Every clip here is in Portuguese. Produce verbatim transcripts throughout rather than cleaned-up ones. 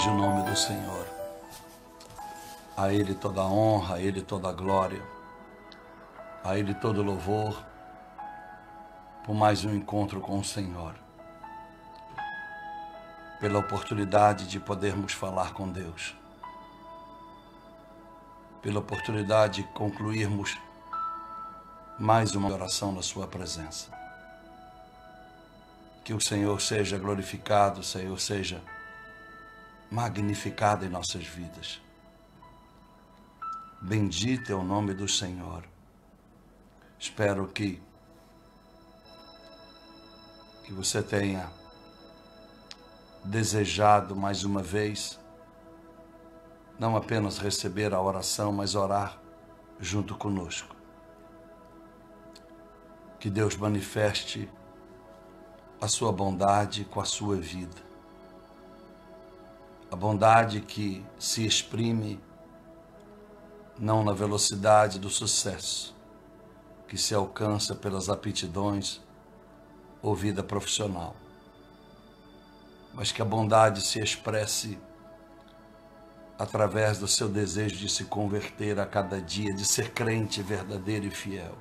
seja o nome do Senhor. A Ele toda a honra, a Ele toda a glória, a Ele todo louvor, por mais um encontro com o Senhor, pela oportunidade de podermos falar com Deus, pela oportunidade de concluirmos mais uma oração na sua presença. Que o Senhor seja glorificado, o Senhor seja magnificado em nossas vidas. Bendito é o nome do Senhor. Espero que, que você tenha desejado mais uma vez, não apenas receber a oração, mas orar junto conosco. Que Deus manifeste a sua bondade com a sua vida. A bondade que se exprime não na velocidade do sucesso, que se alcança pelas aptidões ou vida profissional, mas que a bondade se expresse através do seu desejo de se converter a cada dia, de ser crente verdadeiro e fiel.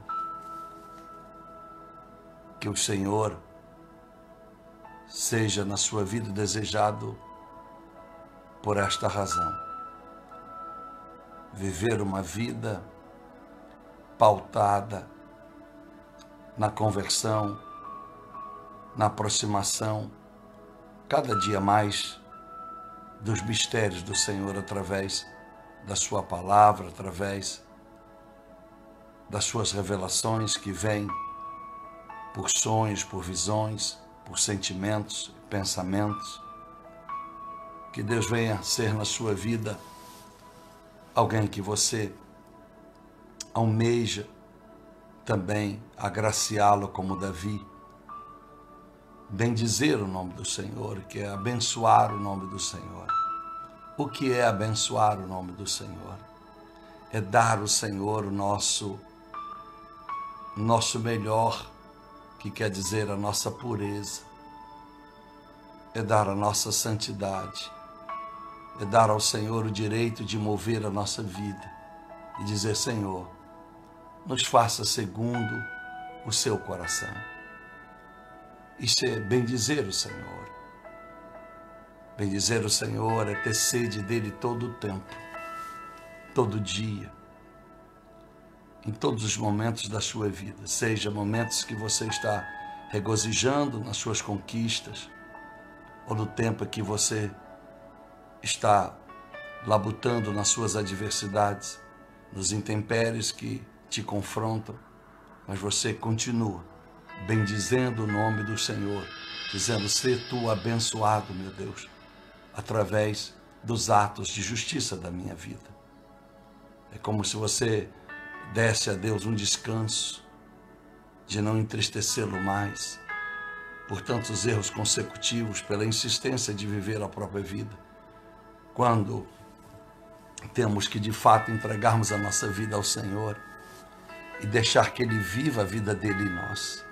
Que o Senhor seja na sua vida desejado por esta razão. Viver uma vida pautada na conversão, na aproximação, cada dia mais dos mistérios do Senhor, através da sua palavra, através das suas revelações que vêm por sonhos, por visões, por sentimentos, pensamentos. Que Deus venha ser na sua vida alguém que você almeja também agraciá-lo como Davi. Bendizer o nome do Senhor, que é abençoar o nome do Senhor. O que é abençoar o nome do Senhor? É dar ao Senhor o nosso, nosso melhor, que quer dizer a nossa pureza. É dar a nossa santidade. É dar ao Senhor o direito de mover a nossa vida e dizer: Senhor, nos faça segundo o seu coração. Isso é bendizer o Senhor. Bendizer o Senhor é ter sede dele todo o tempo, todo dia, em todos os momentos da sua vida, seja momentos que você está regozijando nas suas conquistas, ou no tempo que você está labutando nas suas adversidades, nos intempéries que te confrontam, mas você continua bendizendo o nome do Senhor, dizendo: "Sê tu abençoado, meu Deus, através dos atos de justiça da minha vida." É como se você desse a Deus um descanso de não entristecê-lo mais por tantos erros consecutivos, pela insistência de viver a própria vida, quando temos que de fato entregarmos a nossa vida ao Senhor e deixar que Ele viva a vida dele em nós.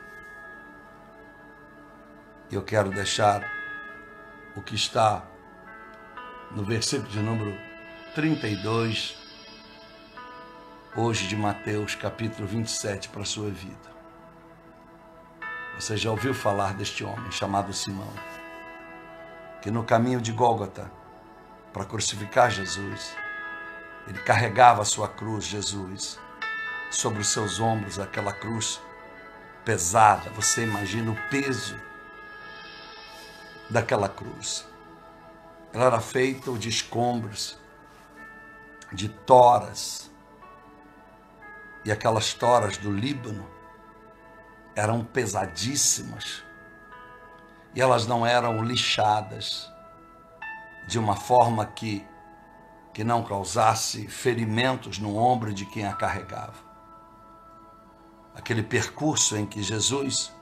Eu quero deixar o que está no versículo de número trinta e dois, hoje de Mateus, capítulo vinte e sete, para a sua vida. Você já ouviu falar deste homem chamado Simão, que no caminho de Gólgota, para crucificar Jesus, ele carregava a sua cruz, Jesus, sobre os seus ombros, aquela cruz pesada. Você imagina o peso daquela cruz. Ela era feita de escombros, de toras, e aquelas toras do Líbano eram pesadíssimas, e elas não eram lixadas de uma forma que, que não causasse ferimentos no ombro de quem a carregava. Aquele percurso em que Jesus,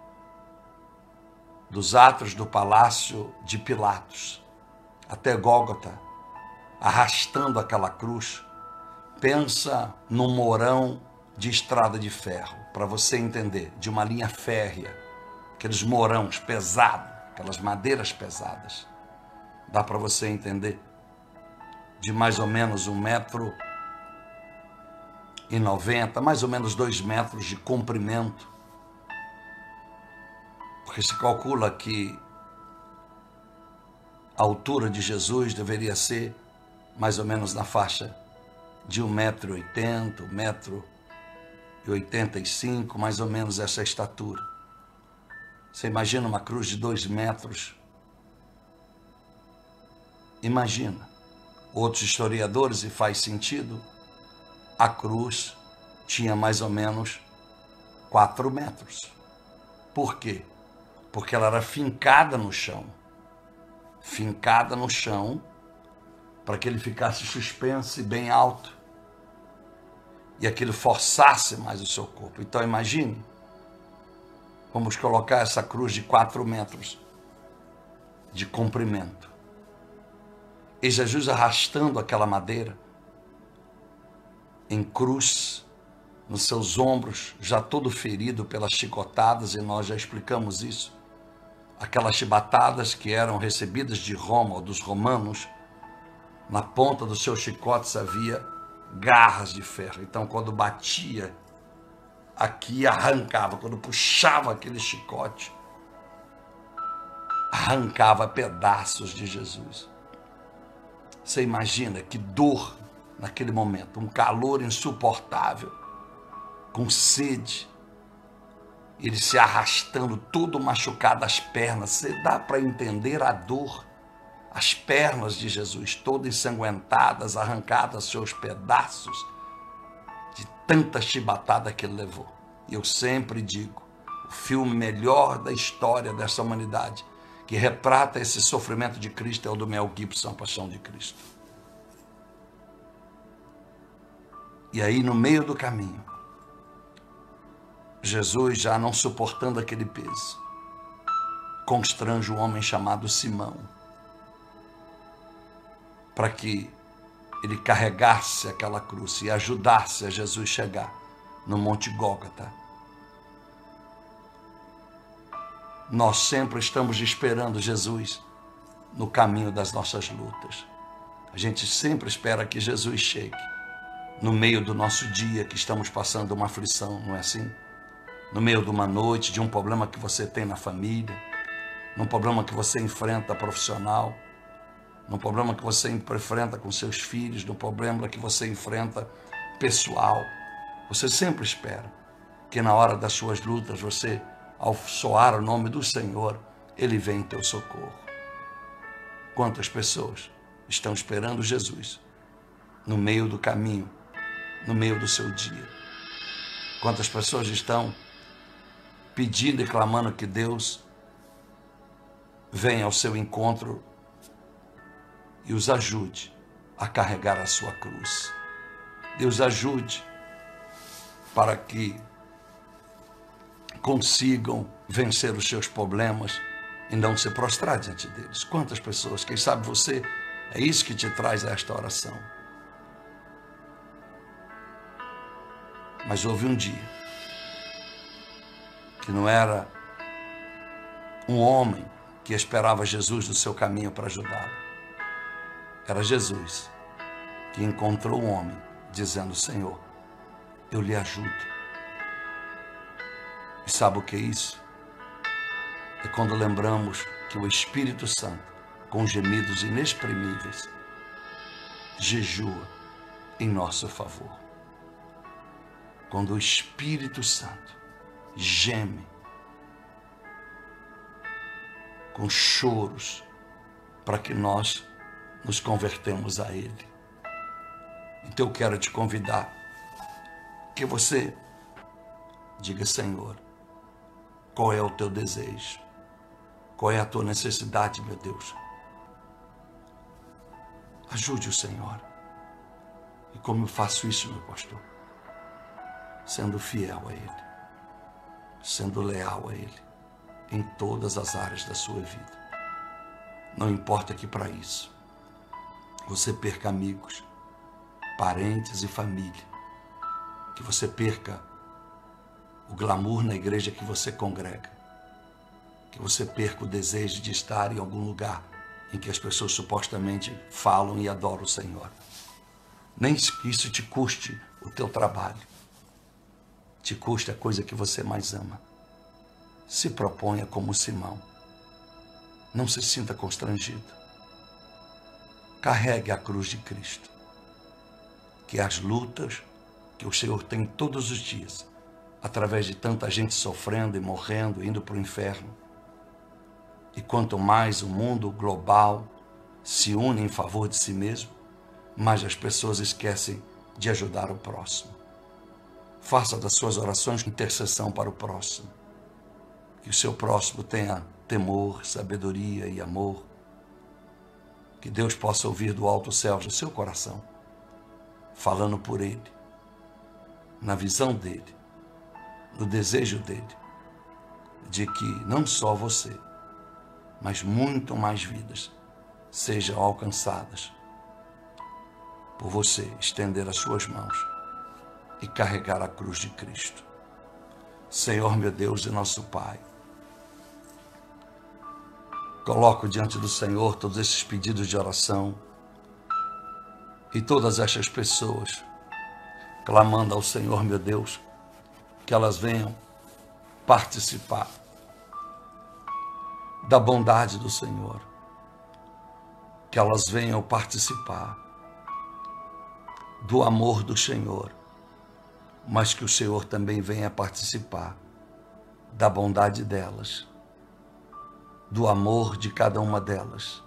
dos atos do palácio de Pilatos até Gólgota, arrastando aquela cruz, pensa num morão de estrada de ferro, para você entender, de uma linha férrea, aqueles morãos pesados, aquelas madeiras pesadas. Dá para você entender? De mais ou menos um metro e noventa, mais ou menos dois metros de comprimento. Porque se calcula que a altura de Jesus deveria ser mais ou menos na faixa de um metro e oitenta, um metro e oitenta e cinco, mais ou menos essa estatura. Você imagina uma cruz de dois metros? Imagina. Outros historiadores, e faz sentido, a cruz tinha mais ou menos quatro metros. Por quê? Porque ela era fincada no chão. Fincada no chão, para que ele ficasse suspenso e bem alto. E aquilo forçasse mais o seu corpo. Então imagine, vamos colocar essa cruz de quatro metros de comprimento. E Jesus arrastando aquela madeira em cruz, nos seus ombros, já todo ferido pelas chicotadas, e nós já explicamos isso. Aquelas chibatadas que eram recebidas de Roma, ou dos romanos, na ponta dos seus chicotes havia garras de ferro. Então, quando batia aqui, arrancava. Quando puxava aquele chicote, arrancava pedaços de Jesus. Você imagina que dor naquele momento, um calor insuportável, com sede, ele se arrastando, todo machucado, as pernas. Você dá para entender a dor. As pernas de Jesus, todas ensanguentadas, arrancadas seus pedaços, de tanta chibatada que ele levou. E eu sempre digo, o filme melhor da história dessa humanidade, que retrata esse sofrimento de Cristo, é o do Mel Gibson, A Paixão de Cristo. E aí, no meio do caminho, Jesus, já não suportando aquele peso, constrange um homem chamado Simão, para que ele carregasse aquela cruz e ajudasse a Jesus chegar no Monte Gólgota. Nós sempre estamos esperando Jesus no caminho das nossas lutas. A gente sempre espera que Jesus chegue no meio do nosso dia, que estamos passando uma aflição, não é assim? No meio de uma noite, de um problema que você tem na família, num problema que você enfrenta profissional, num problema que você enfrenta com seus filhos, num problema que você enfrenta pessoal. Você sempre espera que na hora das suas lutas, você, ao soar o nome do Senhor, Ele vem em teu socorro. Quantas pessoas estão esperando Jesus no meio do caminho, no meio do seu dia? Quantas pessoas estão pedindo e clamando que Deus venha ao seu encontro e os ajude a carregar a sua cruz. Deus ajude para que consigam vencer os seus problemas e não se prostrar diante deles. Quantas pessoas, quem sabe você, é isso que te traz a esta oração. Mas houve um dia que não era um homem que esperava Jesus no seu caminho para ajudá-lo. Era Jesus que encontrou um homem dizendo: Senhor, eu lhe ajudo. E sabe o que é isso? É quando lembramos que o Espírito Santo, com gemidos inexprimíveis, jejua em nosso favor. Quando o Espírito Santo geme com choros para que nós nos convertemos a Ele. Então eu quero te convidar que você diga: Senhor, qual é o teu desejo? Qual é a tua necessidade, meu Deus? Ajude o Senhor. E como eu faço isso, meu pastor? Sendo fiel a Ele, sendo leal a Ele, em todas as áreas da sua vida. Não importa que para isso você perca amigos, parentes e família, que você perca o glamour na igreja que você congrega, que você perca o desejo de estar em algum lugar em que as pessoas supostamente falam e adoram o Senhor. Nem que isso te custe o teu trabalho. Te custe a coisa que você mais ama. Se proponha como Simão. Não se sinta constrangido. Carregue a cruz de Cristo. Que as lutas que o Senhor tem todos os dias, através de tanta gente sofrendo e morrendo, indo para o inferno, e quanto mais o mundo global se une em favor de si mesmo, mais as pessoas esquecem de ajudar o próximo. Faça das suas orações intercessão para o próximo. Que o seu próximo tenha temor, sabedoria e amor. Que Deus possa ouvir do alto céu do seu coração, falando por ele, na visão dele, no desejo dele, de que não só você, mas muito mais vidas sejam alcançadas por você estender as suas mãos e carregar a cruz de Cristo. Senhor, meu Deus e nosso Pai, coloco diante do Senhor todos esses pedidos de oração e todas estas pessoas clamando ao Senhor, meu Deus, que elas venham participar da bondade do Senhor, que elas venham participar do amor do Senhor, mas que o Senhor também venha participar da bondade delas, do amor de cada uma delas,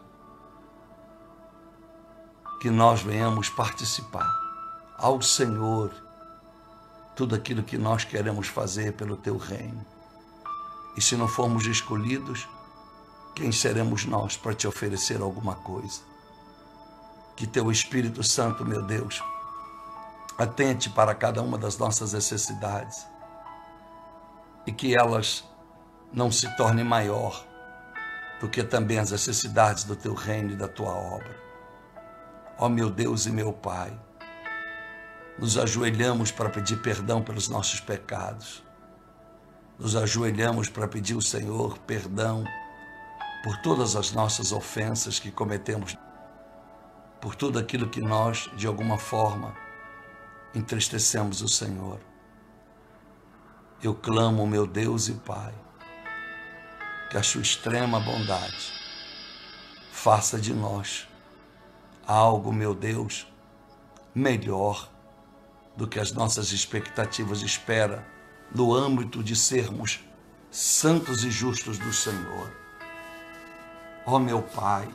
que nós venhamos participar ao Senhor tudo aquilo que nós queremos fazer pelo Teu reino. E se não formos escolhidos, quem seremos nós para Te oferecer alguma coisa? Que Teu Espírito Santo, meu Deus, atente para cada uma das nossas necessidades e que elas não se tornem maior do que também as necessidades do Teu reino e da Tua obra. Ó meu Deus e meu Pai, nos ajoelhamos para pedir perdão pelos nossos pecados. Nos ajoelhamos para pedir ao Senhor perdão por todas as nossas ofensas que cometemos, por tudo aquilo que nós, de alguma forma, entristecemos o Senhor. Eu clamo, meu Deus e Pai, que a sua extrema bondade faça de nós algo, meu Deus, melhor do que as nossas expectativas esperam no âmbito de sermos santos e justos do Senhor. Ó meu Pai,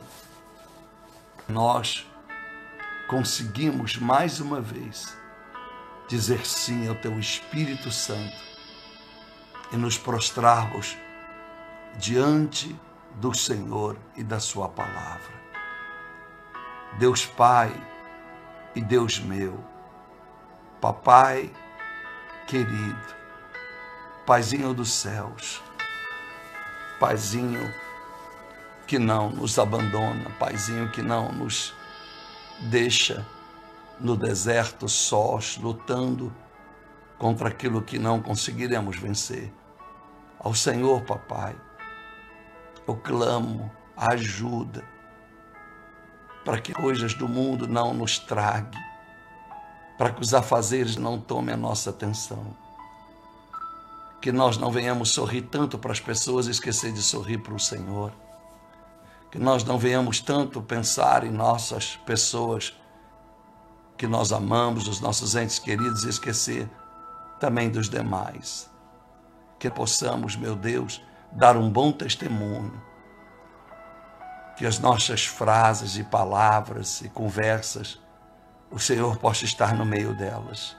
nós conseguimos mais uma vez dizer sim ao Teu Espírito Santo e nos prostrarmos diante do Senhor e da Sua palavra. Deus Pai e Deus meu, Papai querido, Paizinho dos céus, Paizinho que não nos abandona, Paizinho que não nos deixa no deserto sós, lutando contra aquilo que não conseguiremos vencer. Ao Senhor, Papai, eu clamo ajuda para que coisas do mundo não nos traguem, para que os afazeres não tomem a nossa atenção, que nós não venhamos sorrir tanto para as pessoas e esquecer de sorrir para o Senhor, que nós não venhamos tanto pensar em nossas pessoas que nós amamos, os nossos entes queridos, e esquecer também dos demais. Que possamos, meu Deus, dar um bom testemunho, que as nossas frases e palavras e conversas, o Senhor possa estar no meio delas.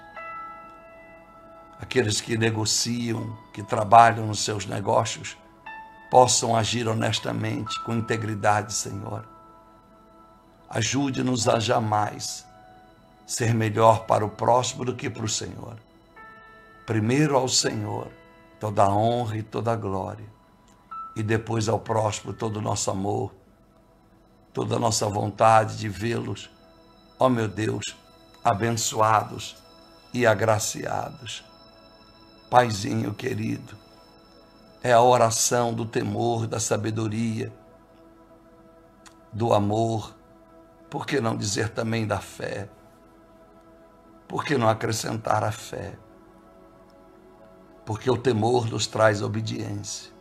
Aqueles que negociam, que trabalham nos seus negócios, possam agir honestamente, com integridade, Senhor. Ajude-nos a jamais ser melhor para o próximo do que para o Senhor. Primeiro ao Senhor toda a honra e toda a glória, e depois ao próximo todo o nosso amor, toda a nossa vontade de vê-los, ó meu Deus, abençoados e agraciados. Paizinho querido, é a oração do temor, da sabedoria, do amor, por que não dizer também da fé? Por que não acrescentar a fé? Porque o temor nos traz obediência.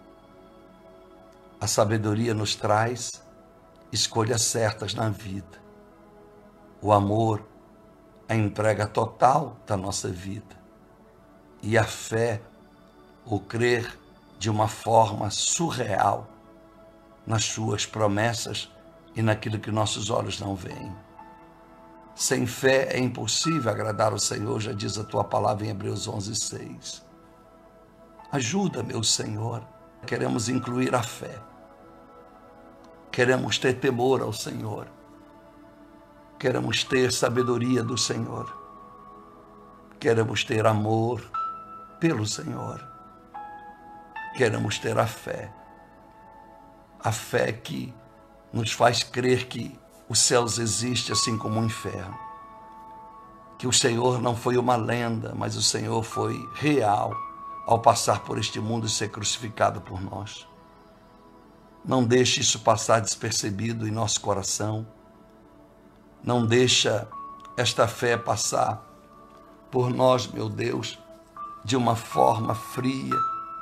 A sabedoria nos traz escolhas certas na vida. O amor, a entrega total da nossa vida. E a fé, o crer de uma forma surreal nas suas promessas e naquilo que nossos olhos não veem. Sem fé é impossível agradar o Senhor, já diz a tua palavra em Hebreus onze, seis. Ajuda, meu Senhor. Queremos incluir a fé. Queremos ter temor ao Senhor. Queremos ter sabedoria do Senhor. Queremos ter amor pelo Senhor. Queremos ter a fé. A fé que nos faz crer que os céus existem assim como o inferno. Que o Senhor não foi uma lenda, mas o Senhor foi real ao passar por este mundo e ser crucificado por nós. Não deixe isso passar despercebido em nosso coração. Não deixa esta fé passar por nós, meu Deus, de uma forma fria,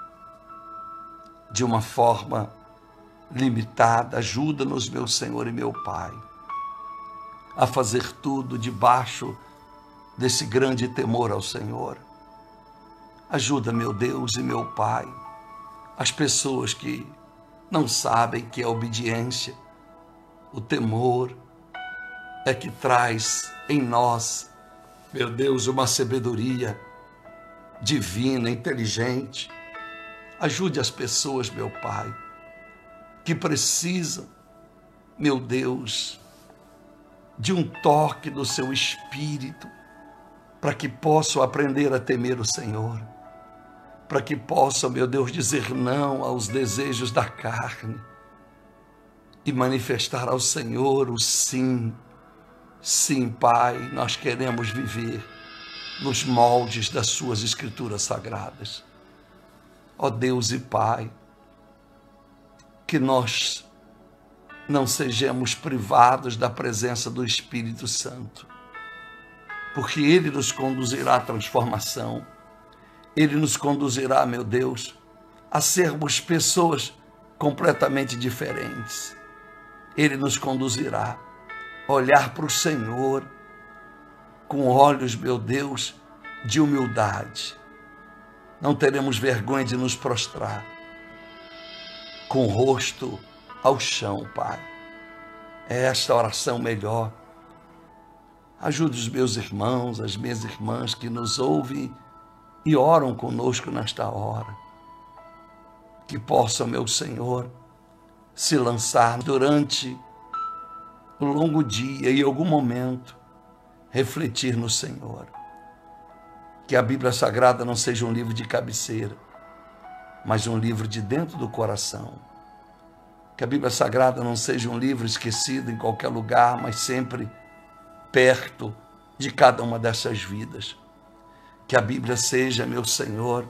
de uma forma limitada. Ajuda-nos, meu Senhor e meu Pai, a fazer tudo debaixo desse grande temor ao Senhor. Ajuda, meu Deus e meu Pai, as pessoas que não sabem que a obediência, o temor, é que traz em nós, meu Deus, uma sabedoria divina, inteligente. Ajude as pessoas, meu Pai, que precisam, meu Deus, de um toque do seu Espírito, para que possam aprender a temer o Senhor, para que possam, meu Deus, dizer não aos desejos da carne e manifestar ao Senhor o sim. Sim, Pai, nós queremos viver nos moldes das suas Escrituras Sagradas. Ó Deus e Pai, que nós não sejamos privados da presença do Espírito Santo, porque Ele nos conduzirá à transformação. Ele nos conduzirá, meu Deus, a sermos pessoas completamente diferentes. Ele nos conduzirá a olhar para o Senhor com olhos, meu Deus, de humildade. Não teremos vergonha de nos prostrar com o rosto ao chão, Pai. É esta oração melhor. Ajude os meus irmãos, as minhas irmãs que nos ouvem e oram conosco nesta hora. Que possam, meu Senhor, se lançar durante o longo dia e em algum momento refletir no Senhor. Que a Bíblia Sagrada não seja um livro de cabeceira, mas um livro de dentro do coração. Que a Bíblia Sagrada não seja um livro esquecido em qualquer lugar, mas sempre perto de cada uma dessas vidas. Que a Bíblia seja, meu Senhor,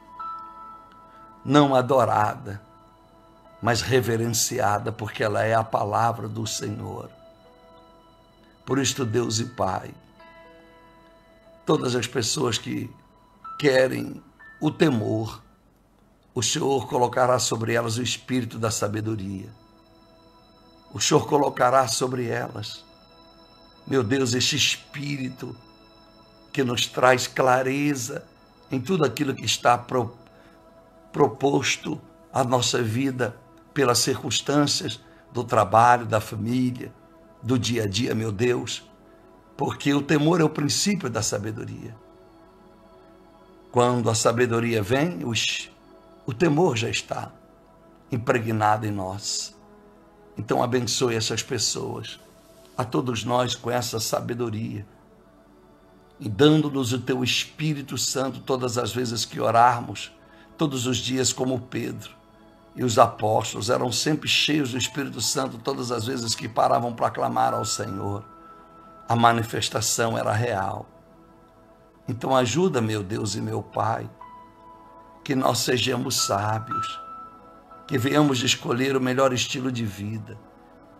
não adorada, mas reverenciada, porque ela é a palavra do Senhor. Por isto, Deus e Pai, todas as pessoas que querem o temor, o Senhor colocará sobre elas o espírito da sabedoria. O Senhor colocará sobre elas, meu Deus, este espírito que nos traz clareza em tudo aquilo que está pro, proposto à nossa vida pelas circunstâncias do trabalho, da família, do dia a dia, meu Deus, porque o temor é o princípio da sabedoria. Quando a sabedoria vem, os, o temor já está impregnado em nós. Então abençoe essas pessoas, a todos nós com essa sabedoria, e dando-nos o teu Espírito Santo todas as vezes que orarmos, todos os dias, como Pedro e os apóstolos eram sempre cheios do Espírito Santo todas as vezes que paravam para clamar ao Senhor. A manifestação era real. Então ajuda, meu Deus e meu Pai, que nós sejamos sábios, que venhamos escolher o melhor estilo de vida,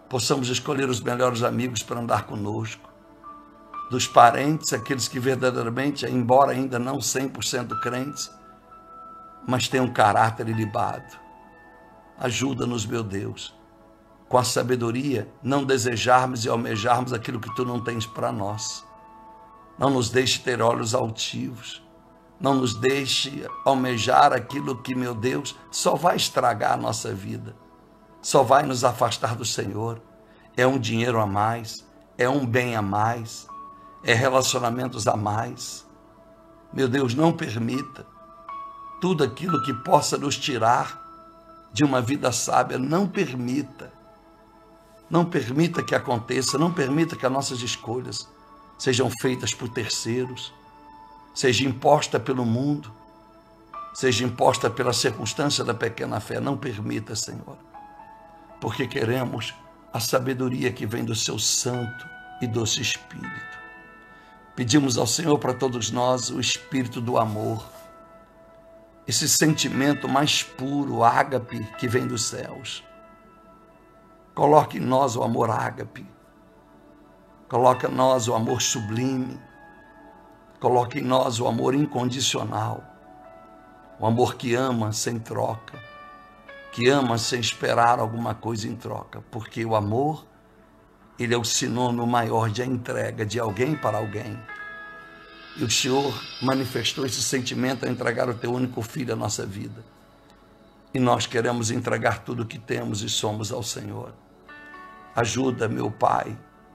possamos escolher os melhores amigos para andar conosco, dos parentes, aqueles que verdadeiramente, embora ainda não cem por cento crentes, mas têm um caráter ilibado. Ajuda-nos, meu Deus, com a sabedoria, não desejarmos e almejarmos aquilo que Tu não tens para nós. Não nos deixe ter olhos altivos, não nos deixe almejar aquilo que, meu Deus, só vai estragar a nossa vida, só vai nos afastar do Senhor. É um dinheiro a mais, é um bem a mais, é relacionamentos a mais. Meu Deus, não permita tudo aquilo que possa nos tirar de uma vida sábia, não permita. Não permita que aconteça, não permita que as nossas escolhas sejam feitas por terceiros, seja imposta pelo mundo, seja imposta pela circunstância da pequena fé. Não permita, Senhor, porque queremos a sabedoria que vem do Seu Santo e doce Espírito. Pedimos ao Senhor para todos nós o Espírito do amor, esse sentimento mais puro, ágape, que vem dos céus. Coloque em nós o amor ágape, coloque em nós o amor sublime, coloque em nós o amor incondicional, o amor que ama sem troca, que ama sem esperar alguma coisa em troca, porque o amor, ele é o sinônimo maior de entrega de alguém para alguém. E o Senhor manifestou esse sentimento ao entregar o Teu único Filho à nossa vida. E nós queremos entregar tudo o que temos e somos ao Senhor. Ajuda, meu Pai.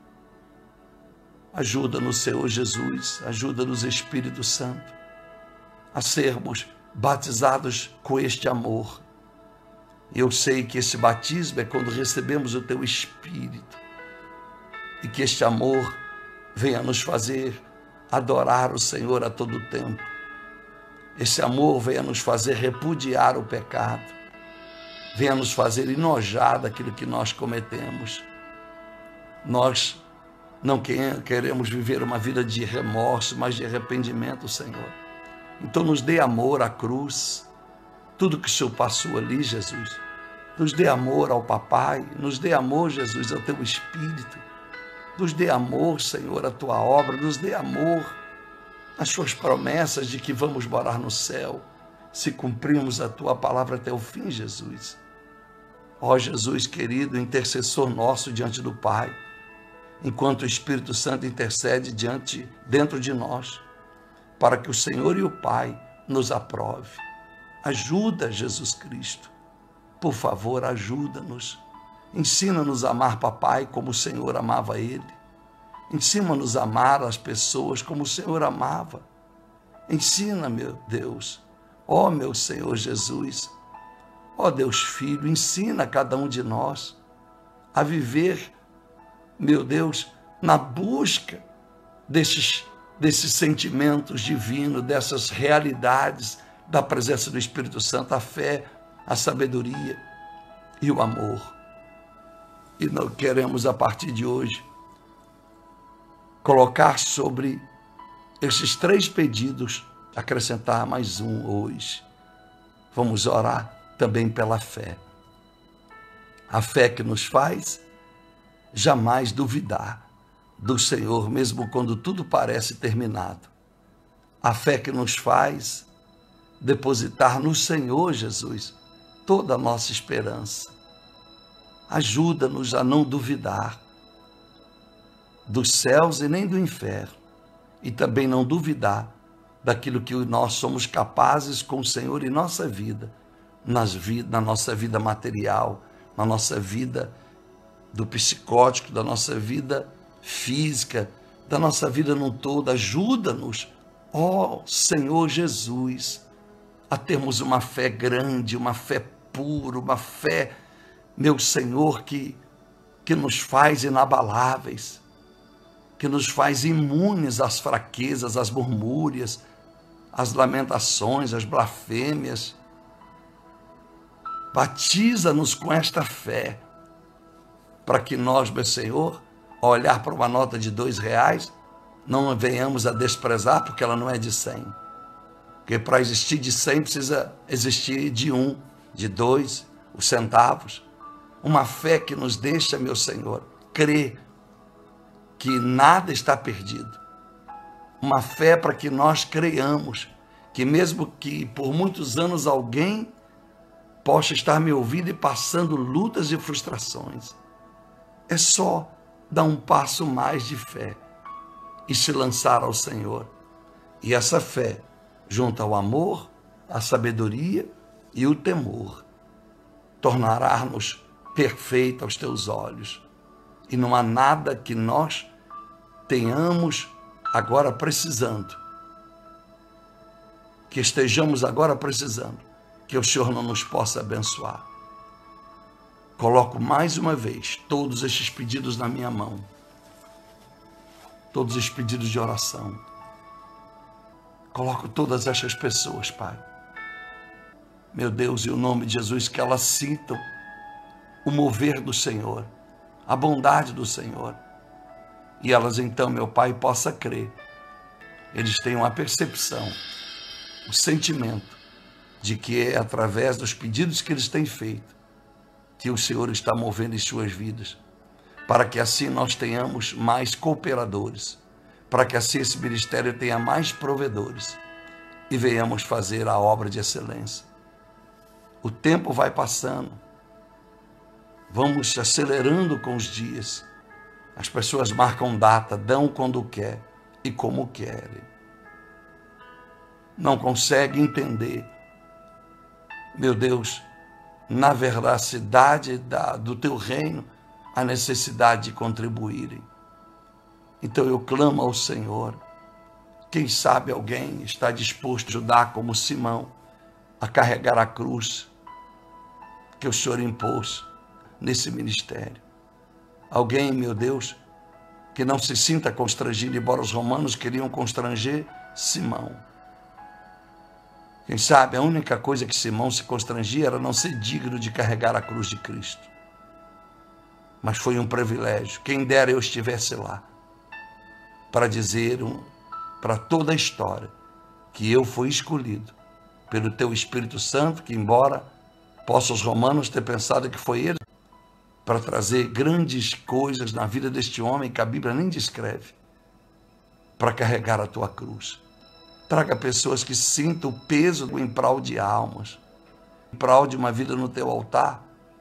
Ajuda-nos, Senhor Jesus. Ajuda-nos, Espírito Santo, a sermos batizados com este amor. Eu sei que esse batismo é quando recebemos o Teu Espírito. E que este amor venha nos fazer adorar o Senhor a todo tempo. Esse amor venha nos fazer repudiar o pecado, venha nos fazer enojar daquilo que nós cometemos. Nós não queremos viver uma vida de remorso, mas de arrependimento, Senhor. Então nos dê amor à cruz, tudo que o Senhor passou ali, Jesus. Nos dê amor ao Papai, nos dê amor, Jesus, ao Teu Espírito. Nos dê amor, Senhor, à Tua obra, nos dê amor às Suas promessas de que vamos morar no céu, se cumprirmos a Tua palavra até o fim, Jesus. Ó Jesus querido, intercessor nosso diante do Pai, enquanto o Espírito Santo intercede diante, dentro de nós, para que o Senhor e o Pai nos aprove. Ajuda, Jesus Cristo. Por favor, ajuda-nos. Ensina-nos a amar Papai como o Senhor amava Ele. Ensina-nos a amar as pessoas como o Senhor amava. Ensina, meu Deus, ó meu Senhor Jesus, ó Deus Filho, ensina a cada um de nós a viver, meu Deus, na busca desses, desses sentimentos divinos, dessas realidades da presença do Espírito Santo, a fé, a sabedoria e o amor. E nós queremos, a partir de hoje, colocar sobre esses três pedidos, acrescentar mais um hoje. Vamos orar também pela fé. A fé que nos faz jamais duvidar do Senhor, mesmo quando tudo parece terminado. A fé que nos faz depositar no Senhor Jesus toda a nossa esperança. Ajuda-nos a não duvidar dos céus e nem do inferno, e também não duvidar daquilo que nós somos capazes com o Senhor em nossa vida, nas vida, na nossa vida material, na nossa vida do psicótico, da nossa vida física, da nossa vida num todo. Ajuda-nos, ó Senhor Jesus, a termos uma fé grande, uma fé pura, uma fé, meu Senhor, que, que nos faz inabaláveis, que nos faz imunes às fraquezas, às murmúrias, às lamentações, às blasfêmias. Batiza-nos com esta fé, para que nós, meu Senhor, ao olhar para uma nota de dois reais, não venhamos a desprezar, porque ela não é de cem. Porque para existir de cem precisa existir de um, de dois, os centavos. uma fé que nos deixa, meu Senhor, crer que nada está perdido. Uma fé para que nós creiamos que mesmo que por muitos anos alguém possa estar me ouvindo e passando lutas e frustrações, é só dar um passo mais de fé e se lançar ao Senhor. E essa fé, junto ao amor, a sabedoria e o temor, tornará-nos perfeita aos teus olhos. E não há nada que nós tenhamos agora precisando, que estejamos agora precisando, que o Senhor não nos possa abençoar. Coloco mais uma vez todos estes pedidos na minha mão, todos os pedidos de oração. Coloco todas estas pessoas, Pai. Meu Deus, em o nome de Jesus, que elas sintam o mover do Senhor, a bondade do Senhor. E elas então, meu Pai, possam crer. Eles tenham a percepção, o sentimento de que é através dos pedidos que eles têm feito que o Senhor está movendo em suas vidas, para que assim nós tenhamos mais cooperadores, para que assim esse ministério tenha mais provedores e venhamos fazer a obra de excelência. O tempo vai passando, vamos acelerando com os dias. As pessoas marcam data, dão quando quer e como querem. Não conseguem entender, meu Deus, na veracidade da, do teu reino, a necessidade de contribuírem. Então eu clamo ao Senhor. Quem sabe alguém está disposto a ajudar, como Simão, a carregar a cruz que o Senhor impôs nesse ministério. Alguém, meu Deus, que não se sinta constrangido, embora os romanos queriam constranger Simão. Quem sabe a única coisa que Simão se constrangia era não ser digno de carregar a cruz de Cristo. Mas foi um privilégio. Quem dera eu estivesse lá para dizer um, para toda a história que eu fui escolhido pelo teu Espírito Santo, que embora possam os romanos ter pensado que foi ele, para trazer grandes coisas na vida deste homem que a Bíblia nem descreve, para carregar a tua cruz. Traga pessoas que sintam o peso em prol de almas, em prol de uma vida no teu altar.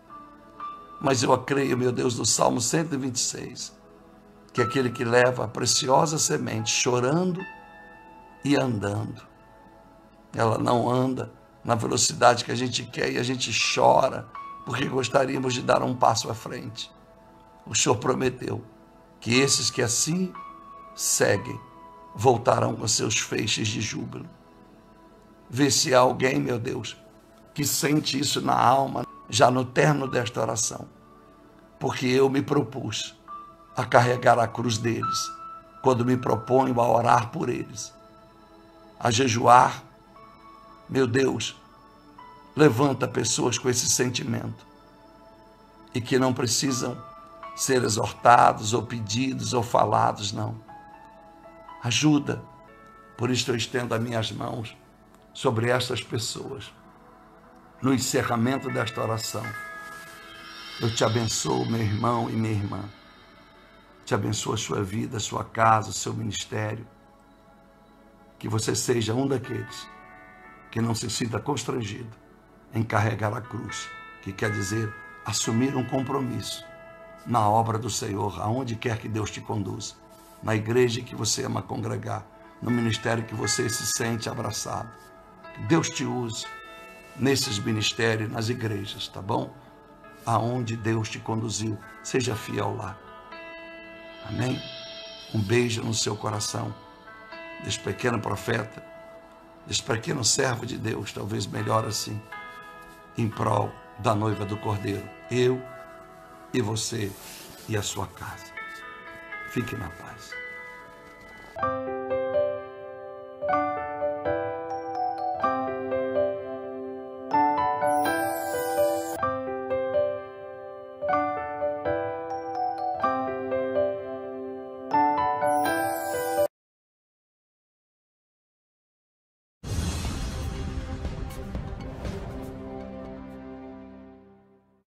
Mas eu creio, meu Deus, do Salmo cento e vinte e seis, que aquele que leva a preciosa semente chorando e andando, ela não anda na velocidade que a gente quer e a gente chora porque gostaríamos de dar um passo à frente. O Senhor prometeu que esses que assim seguem voltarão com seus feixes de júbilo. Vê se há alguém, meu Deus, que sente isso na alma, já no término desta oração, porque eu me propus a carregar a cruz deles, quando me proponho a orar por eles, a jejuar. Meu Deus, levanta pessoas com esse sentimento e que não precisam ser exortados ou pedidos ou falados, não. Ajuda. Por isso eu estendo as minhas mãos sobre estas pessoas. No encerramento desta oração, eu te abençoo, meu irmão e minha irmã. Te abençoo a sua vida, a sua casa, o seu ministério. Que você seja um daqueles que não se sinta constrangido em carregar a cruz, que quer dizer assumir um compromisso na obra do Senhor, aonde quer que Deus te conduza, na igreja que você ama congregar, no ministério que você se sente abraçado. Que Deus te use nesses ministérios, nas igrejas, tá bom? Aonde Deus te conduziu, seja fiel lá. Amém? Um beijo no seu coração, desse pequeno profeta, desse pequeno servo de Deus, talvez melhor assim, em prol da noiva do Cordeiro, eu e você e a sua casa. Fique na paz.